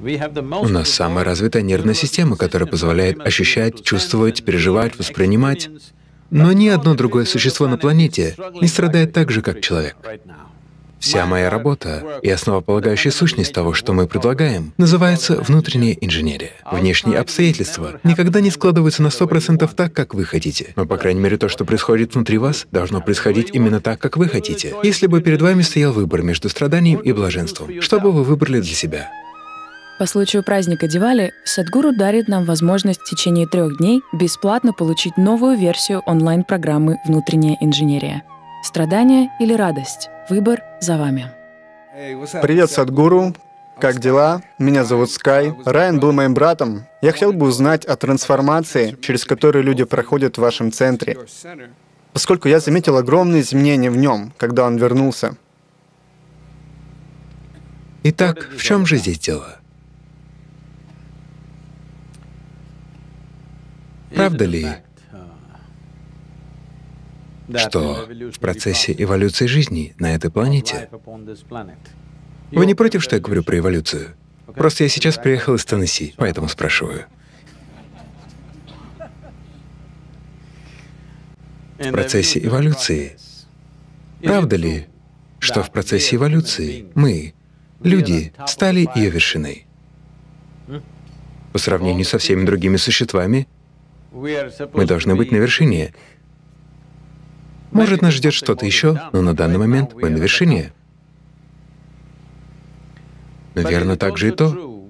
У нас самая развитая нервная система, которая позволяет ощущать, чувствовать, переживать, воспринимать. Но ни одно другое существо на планете не страдает так же, как человек. Вся моя работа и основополагающая сущность того, что мы предлагаем, называется внутренняя инженерия. Внешние обстоятельства никогда не складываются на 100% так, как вы хотите. Но, по крайней мере, то, что происходит внутри вас, должно происходить именно так, как вы хотите. Если бы перед вами стоял выбор между страданием и блаженством, что бы вы выбрали для себя? По случаю праздника Дивали Садхгуру дарит нам возможность в течение 3 дней бесплатно получить новую версию онлайн-программы «Внутренняя инженерия». Страдание или радость? Выбор за вами. Привет, Садхгуру. Как дела? Меня зовут Скай. Райан был моим братом. Я хотел бы узнать о трансформации, через которую люди проходят в вашем центре, поскольку я заметил огромные изменения в нем, когда он вернулся. Итак, в чем же здесь дело? Правда ли, что в процессе эволюции жизни на этой планете... Вы не против, что я говорю про эволюцию? Просто я сейчас приехал из Теннесси, поэтому спрашиваю. В процессе эволюции... Правда ли, что в процессе эволюции мы, люди, стали ее вершиной? По сравнению со всеми другими существами, мы должны быть на вершине. Может, нас ждет что-то еще, но на данный момент мы на вершине. Но верно также и то,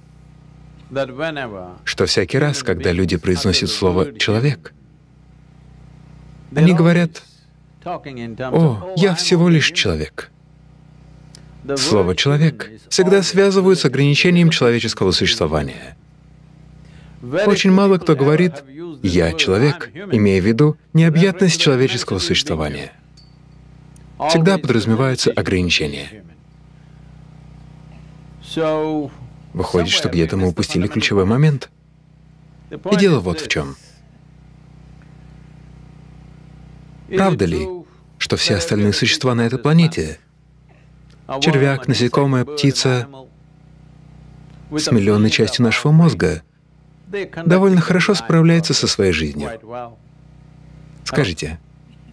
что всякий раз, когда люди произносят слово «человек», они говорят: «О, я всего лишь человек». Слово «человек» всегда связывают с ограничением человеческого существования. Очень мало кто говорит «я человек», имея в виду необъятность человеческого существования. Всегда подразумеваются ограничения. Выходит, что где-то мы упустили ключевой момент. И дело вот в чем. Правда ли, что все остальные существа на этой планете — червяк, насекомое, птица — с миллионной частью нашего мозга довольно хорошо справляются со своей жизнью? Скажите.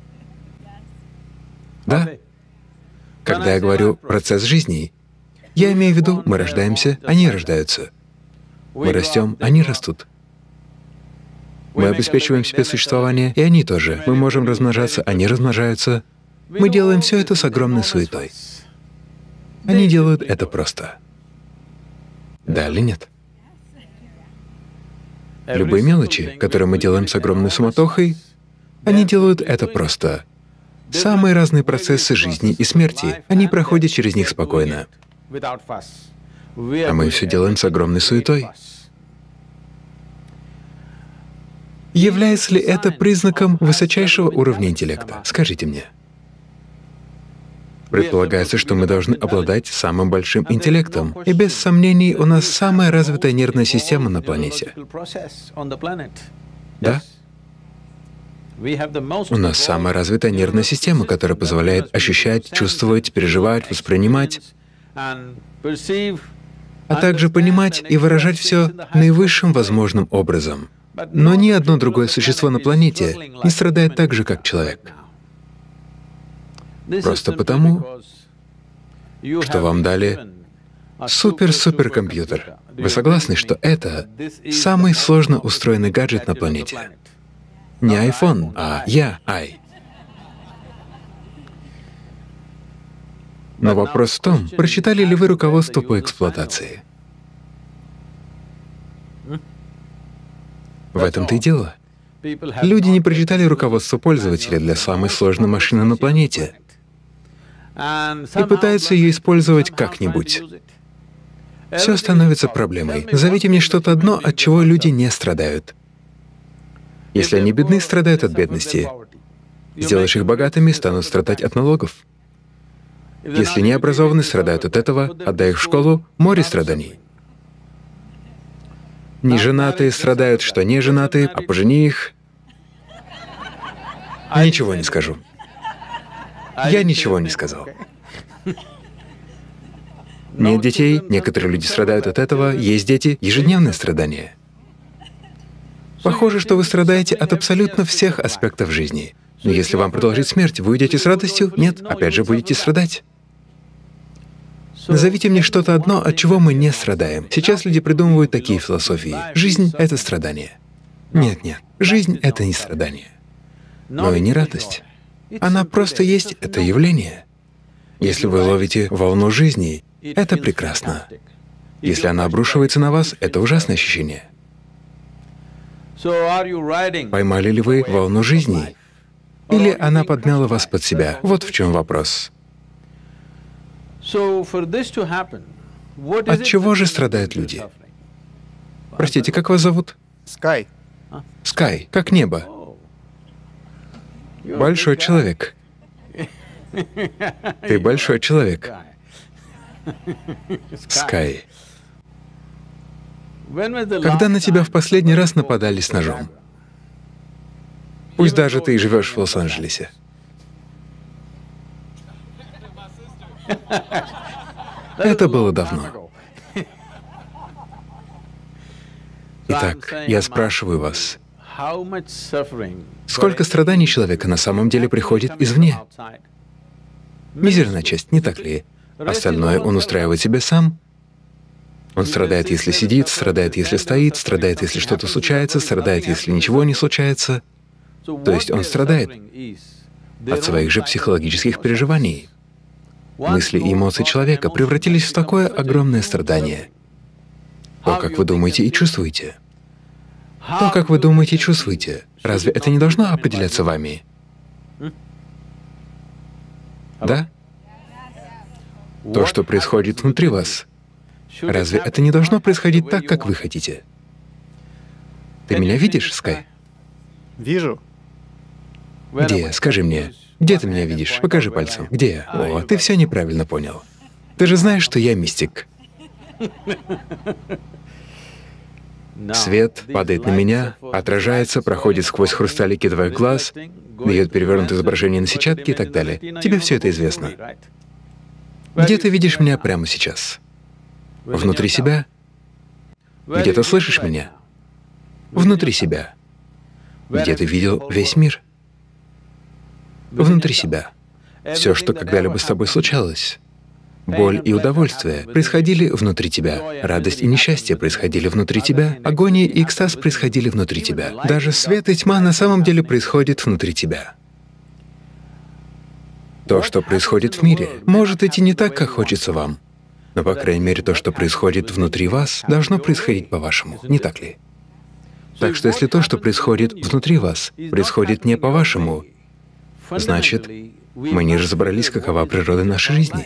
Да? Когда я говорю «процесс жизни», я имею в виду, мы рождаемся, они рождаются. Мы растем, они растут. Мы обеспечиваем себе существование, и они тоже. Мы можем размножаться, они размножаются. Мы делаем все это с огромной суетой. Они делают это просто. Да или нет? Любые мелочи, которые мы делаем с огромной суматохой, они делают это просто. Самые разные процессы жизни и смерти, они проходят через них спокойно. А мы все делаем с огромной суетой. Является ли это признаком высочайшего уровня интеллекта? Скажите мне. Предполагается, что мы должны обладать самым большим интеллектом, и без сомнений у нас самая развитая нервная система на планете. Да? У нас самая развитая нервная система, которая позволяет ощущать, чувствовать, переживать, воспринимать, а также понимать и выражать все наивысшим возможным образом. Но ни одно другое существо на планете не страдает так же, как человек. Просто потому, что вам дали суперкомпьютер. Вы согласны, что это самый сложно устроенный гаджет на планете? Не iPhone, а I. Но вопрос в том, прочитали ли вы руководство по эксплуатации? В этом-то и дело. Люди не прочитали руководство пользователя для самой сложной машины на планете и пытаются ее использовать как-нибудь. Все становится проблемой. Назовите мне что-то одно, от чего люди не страдают. Если они бедны, страдают от бедности. Сделаешь их богатыми, станут страдать от налогов. Если не образованы, страдают от этого, отдай их в школу — море страданий. Неженатые страдают, что не женатые, а пожени их. Ничего не скажу. Я ничего не сказал. Нет детей, некоторые люди страдают от этого, есть дети — ежедневное страдание. Похоже, что вы страдаете от абсолютно всех аспектов жизни. Но если вам предложить смерть, вы уйдете с радостью? Нет, опять же будете страдать. Назовите мне что-то одно, от чего мы не страдаем. Сейчас люди придумывают такие философии. Жизнь — это страдание. Нет, жизнь — это не страдание, но и не радость. Она просто есть, это явление. Если вы ловите волну жизни, это прекрасно. Если она обрушивается на вас, это ужасное ощущение. Поймали ли вы волну жизни? Или она подмяла вас под себя? Вот в чем вопрос. От чего же страдают люди? Простите, как вас зовут? Скай. Скай, как небо. Большой человек. Ты большой человек. Скай. Когда на тебя в последний раз нападали с ножом? Пусть даже ты и живешь в Лос-Анджелесе. Это было давно. Итак, я спрашиваю вас, сколько страданий человека на самом деле приходит извне? Мизерная часть, не так ли? Остальное он устраивает себе сам. Он страдает, если сидит, страдает, если стоит, страдает, если что-то случается, страдает, если ничего не случается. То есть он страдает от своих же психологических переживаний. Мысли и эмоции человека превратились в такое огромное страдание. То, как вы думаете и чувствуете. То, как вы думаете и чувствуете, разве это не должно определяться вами? Да? То, что происходит внутри вас, разве это не должно происходить так, как вы хотите? Ты меня видишь, Скай? Вижу. Где? Скажи мне. Где ты меня видишь? Покажи пальцем. Где я? О, ты все неправильно понял. Ты же знаешь, что я мистик. Свет падает на меня, отражается, проходит сквозь хрусталики твоих глаз, дает перевернутое изображение на сетчатке и так далее. Тебе все это известно. Где ты видишь меня прямо сейчас? Внутри себя? Где ты слышишь меня? Внутри себя. Где ты видел весь мир? Внутри себя. Все, что когда-либо с тобой случалось, боль и удовольствие происходили внутри тебя, радость и несчастье происходили внутри тебя, агония и экстаз происходили внутри тебя. Даже свет и тьма на самом деле происходят внутри тебя. То, что происходит в мире, может идти не так, как хочется вам, но, по крайней мере, то, что происходит внутри вас, должно происходить по-вашему, не так ли? Так что если то, что происходит внутри вас, происходит не по-вашему, значит, мы не разобрались, какова природа нашей жизни.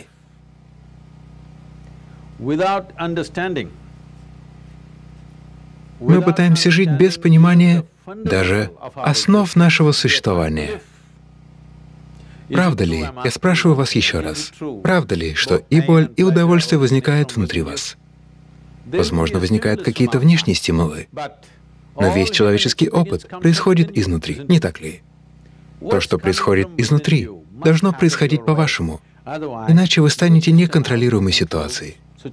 Мы пытаемся жить без понимания даже основ нашего существования. Правда ли, я спрашиваю вас еще раз, правда ли, что и боль, и удовольствие возникают внутри вас? Возможно, возникают какие-то внешние стимулы, но весь человеческий опыт происходит изнутри, не так ли? То, что происходит изнутри, должно происходить по-вашему, иначе вы станете неконтролируемой ситуацией.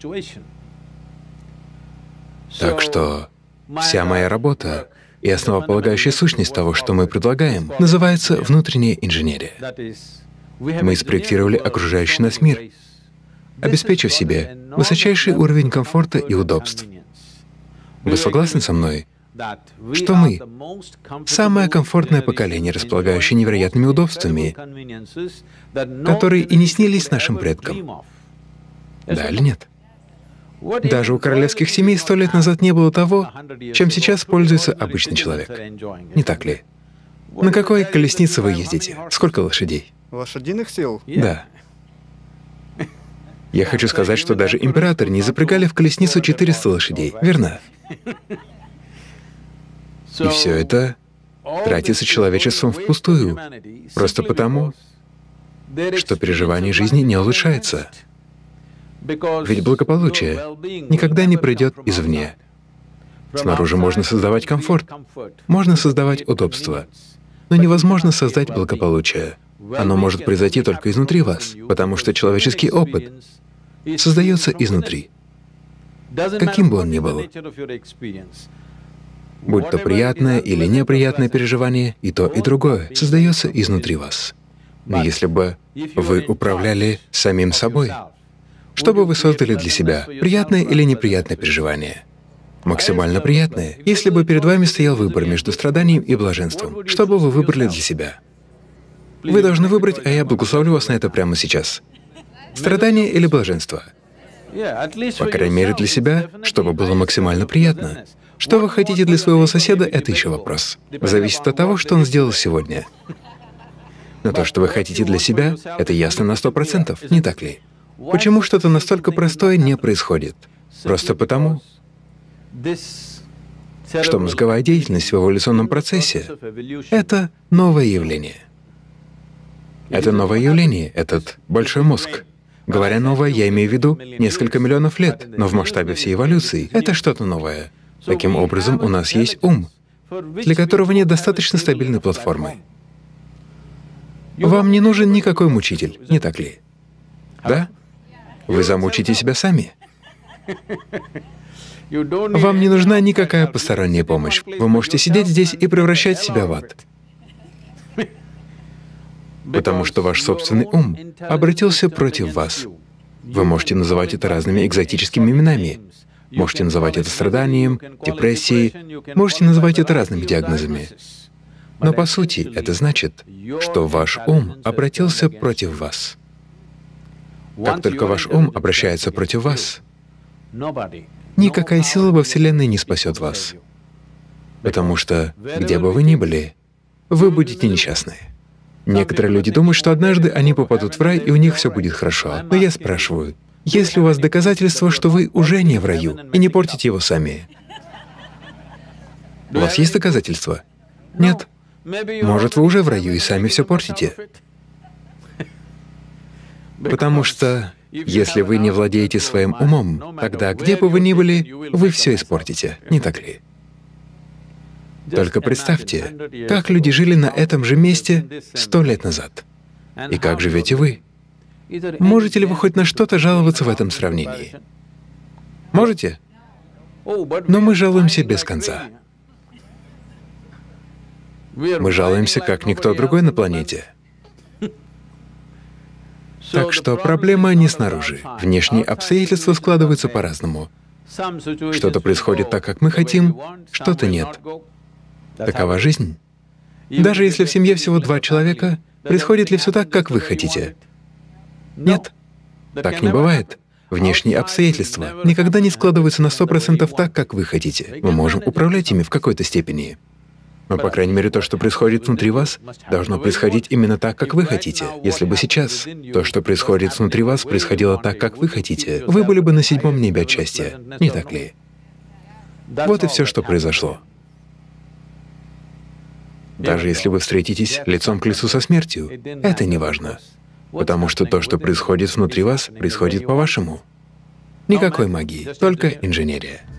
Так что вся моя работа и основополагающая сущность того, что мы предлагаем, называется внутренняя инженерия. Мы спроектировали окружающий нас мир, обеспечив себе высочайший уровень комфорта и удобств. Вы согласны со мной, что мы — самое комфортное поколение, располагающее невероятными удобствами, которые и не снились нашим предкам? Да или нет? Даже у королевских семей 100 лет назад не было того, чем сейчас пользуется обычный человек. Не так ли? На какой колеснице вы ездите? Сколько лошадей? Лошадиных сил? Да. Я хочу сказать, что даже императоры не запрягали в колесницу 400 лошадей, верно? И все это тратится человечеством впустую, просто потому, что переживание жизни не улучшается. Ведь благополучие никогда не придет извне. Снаружи можно создавать комфорт, можно создавать удобство, но невозможно создать благополучие. Оно может произойти только изнутри вас, потому что человеческий опыт создается изнутри. Каким бы он ни был, будь то приятное или неприятное переживание, и то, и другое создается изнутри вас. Но если бы вы управляли самим собой, что бы вы создали для себя, приятное или неприятное переживание? Максимально приятное. Если бы перед вами стоял выбор между страданием и блаженством, что бы вы выбрали для себя? Вы должны выбрать, а я благословлю вас на это прямо сейчас. Страдание или блаженство? По крайней мере для себя, чтобы было максимально приятно. Что вы хотите для своего соседа — это еще вопрос. Зависит от того, что он сделал сегодня. Но то, что вы хотите для себя, это ясно на 100%, не так ли? Почему что-то настолько простое не происходит? Просто потому, что мозговая деятельность в эволюционном процессе — это новое явление. Это новое явление, этот большой мозг. Говоря «новое», я имею в виду несколько миллионов лет, но в масштабе всей эволюции это что-то новое. Таким образом, у нас есть ум, для которого нет достаточно стабильной платформы. Вам не нужен никакой мучитель, не так ли? Да? Вы замучите себя сами. Вам не нужна никакая посторонняя помощь. Вы можете сидеть здесь и превращать себя в ад. Потому что ваш собственный ум обратился против вас. Вы можете называть это разными экзотическими именами. Можете называть это страданием, депрессией, можете называть это разными диагнозами. Но по сути это значит, что ваш ум обратился против вас. Как только ваш ум обращается против вас, никакая сила во Вселенной не спасет вас. Потому что, где бы вы ни были, вы будете несчастны. Некоторые люди думают, что однажды они попадут в рай, и у них все будет хорошо. Но я спрашиваю, есть ли у вас доказательства, что вы уже не в раю, и не портите его сами? У вас есть доказательства? Нет. Может, вы уже в раю и сами все портите? Потому что, если вы не владеете своим умом, тогда, где бы вы ни были, вы все испортите, не так ли? Только представьте, как люди жили на этом же месте 100 лет назад. И как живете вы? Можете ли вы хоть на что-то жаловаться в этом сравнении? Можете? Но мы жалуемся без конца. Мы жалуемся, как никто другой на планете. Так что проблема не снаружи. Внешние обстоятельства складываются по-разному. Что-то происходит так, как мы хотим, что-то нет. Такова жизнь. Даже если в семье всего 2 человека, происходит ли все так, как вы хотите? Нет. Так не бывает. Внешние обстоятельства никогда не складываются на 100% так, как вы хотите. Мы можем управлять ими в какой-то степени. Но, по крайней мере, то, что происходит внутри вас, должно происходить именно так, как вы хотите. Если бы сейчас то, что происходит внутри вас, происходило так, как вы хотите, вы были бы на 7-м небе от счастья, не так ли? Вот и все, что произошло. Даже если вы встретитесь лицом к лицу со смертью, это не важно, потому что то, что происходит внутри вас, происходит по-вашему. Никакой магии, только инженерия.